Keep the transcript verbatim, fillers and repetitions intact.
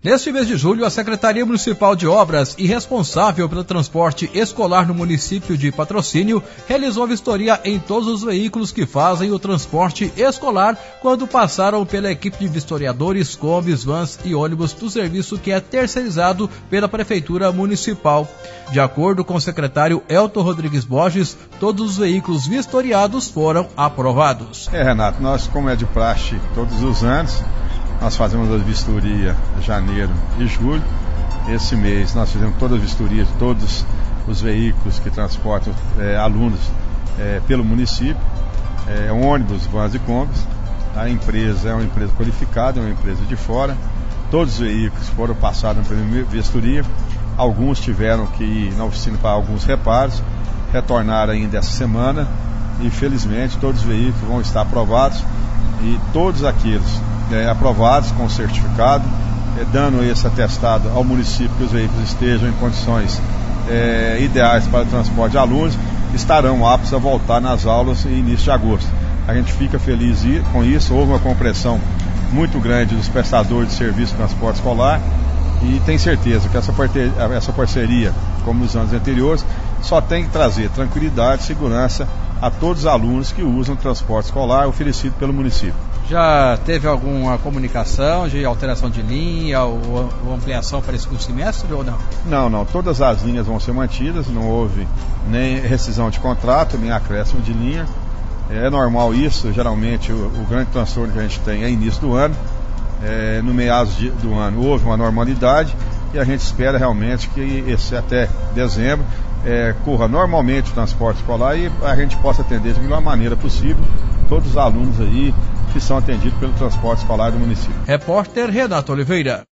Neste mês de julho, a Secretaria Municipal de Obras e responsável pelo transporte escolar no município de Patrocínio realizou vistoria em todos os veículos que fazem o transporte escolar quando passaram pela equipe de vistoriadores, combis, vans e ônibus do serviço que é terceirizado pela Prefeitura Municipal. De acordo com o secretário Elton Rodrigues Borges, todos os veículos vistoriados foram aprovados. É, Renato, nós, como é de praxe todos os anos, nós fazemos a vistoria em janeiro e julho. Esse mês nós fizemos toda a vistoria de todos os veículos que transportam é, alunos é, pelo município, é, ônibus, vans e combis. A empresa é uma empresa qualificada, é uma empresa de fora. Todos os veículos foram passados pela vistoria. Alguns tiveram que ir na oficina para alguns reparos, retornaram ainda essa semana e felizmente todos os veículos vão estar aprovados e todos aqueles É, aprovados com certificado, é, dando esse atestado ao município que os veículos estejam em condições é, ideais para o transporte de alunos, estarão aptos a voltar nas aulas em início de agosto. A gente fica feliz com isso. Houve uma compreensão muito grande dos prestadores de serviço de transporte escolar e tem certeza que essa parceria, essa parceria, como nos anos anteriores, só tem que trazer tranquilidade e segurança a todos os alunos que usam o transporte escolar oferecido pelo município. Já teve alguma comunicação de alteração de linha ou, ou ampliação para esse segundo semestre ou não? Não, não. Todas as linhas vão ser mantidas, não houve nem rescisão de contrato, nem acréscimo de linha. É normal isso, geralmente o, o grande transtorno que a gente tem é início do ano. É, no meados de, do ano houve uma normalidade e a gente espera realmente que esse, até dezembro é, corra normalmente o transporte escolar e a gente possa atender de melhor maneira possível todos os alunos aí que são atendidos pelo transporte escolar do município. Repórter Renato Oliveira.